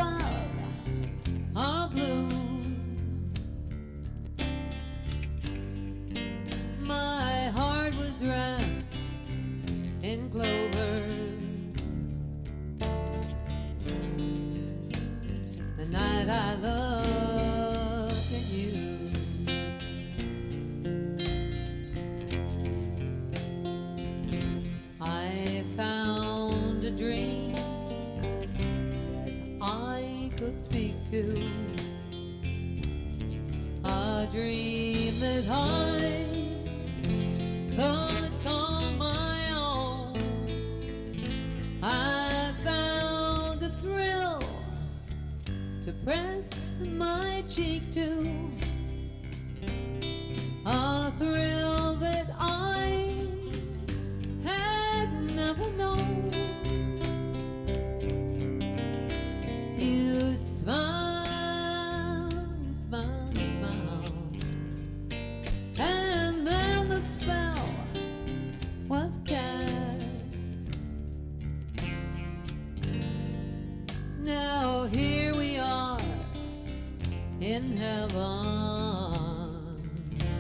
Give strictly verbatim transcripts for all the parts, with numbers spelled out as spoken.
love are blue. My heart was wrapped in clover. The night I looked at you, I found a dream that I could speak to, a dream that I could call my own. I found a thrill to press my cheek to, a thrill that I had never known. You smile, you smile, you smile, and then the spell was cast. Now here we are in heaven,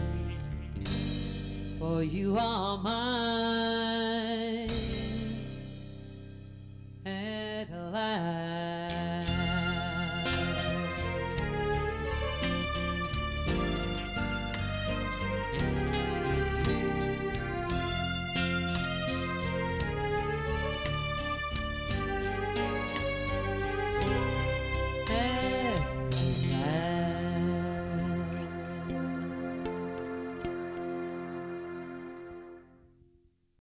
for you are mine at last.